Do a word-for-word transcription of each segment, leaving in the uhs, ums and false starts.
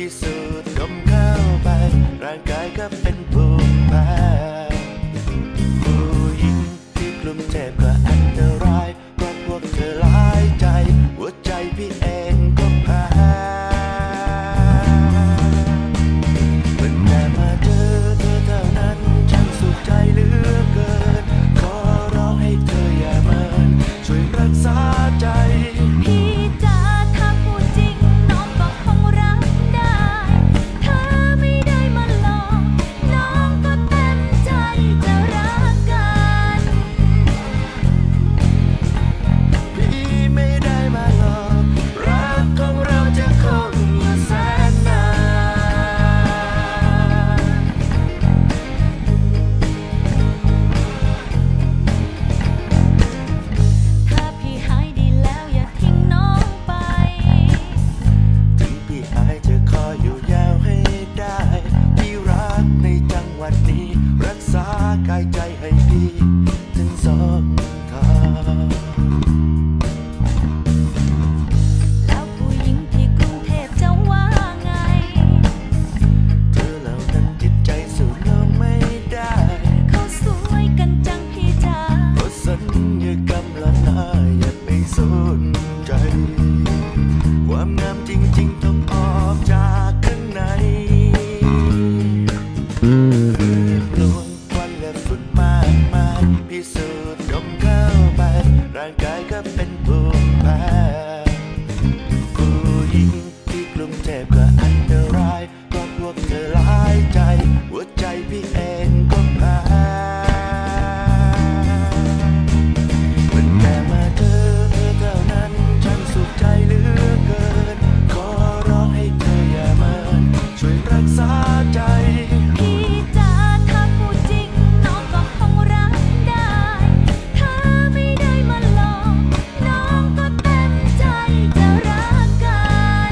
พิสูจน์ดมเข้าไปร่างกายก็เป็นภูมิแพ้ผู้หญิงที่กลุ่มเจ็บก็อันตรายเพราะพวกเธอหลายใจหัวใจพี่เองก็แพ้มันแค่มาเจอเธอเท่านั้นฉันสุขใจเหลือเกินขอร้องให้เธออย่าเมินช่วยรักษาใจพี่จ๋าถ้าพูดจริงน้องก็คงรักได้เธอไม่ได้มาหลอกน้องก็เต็มใจจะรักกันพี่ไม่ได้มาหลอกรักของเราจะคงอยู่แสนนานถ้าพี่หายดีแล้วอย่าทิ้งน้องไปถึงพี่หายจะขออยู่ยาวให้ได้พี่รักในจังหวัดนี้รักษากายใจให้พี่ถึงสองทางแล้วผู้หญิงที่กรุงเทพจะว่าไงเธอเหล่านั้นจิตใจสู้เราไม่ได้เขาสวยกันจังพี่จ๋าเพราะสัญญากรรมละลายอย่าไปสนใจความงามจริงๆต้องออกจากข้างในลวงควันและฝุ่นมากมายพิสูจน์ดมเข้าไปร่างกายก็เป็นภูมิแพ้ผู้หญิงที่กลุ่มเจ็บก็อันตรายเพราะพวกเธอหลายใจหัวใจพี่เองก็แพ้มันแค่มาเจอเธอเท่านั้นฉันสุขใจเหลือเกินขอร้องให้เธออย่าเมินช่วยรักษาใจพี่จ๋าถ้าพูดจริงน้องก็คงรักได้เธอไม่ได้มาหลอกน้องก็เต็มใจจะรักกัน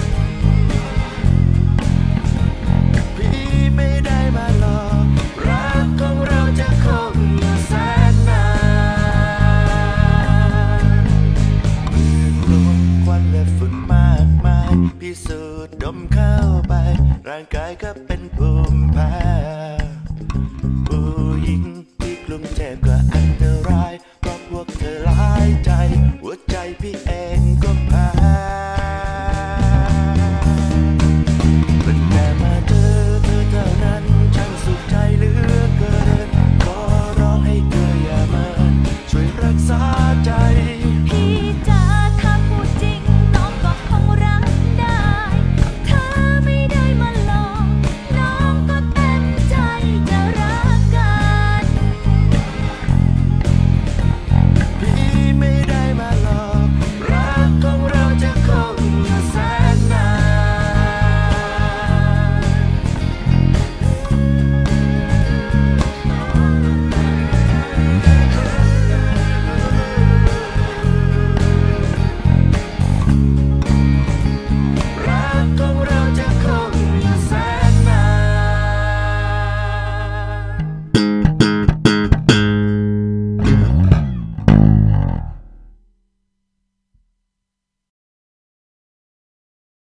พี่ไม่ได้มาหลอกรักของเราจะคงอยู่แสนนานมืดลวงควันและฝุ่นมากมายพิสูจน์ดมเข้าไปร่างกายก็เป็นภูมิแพ้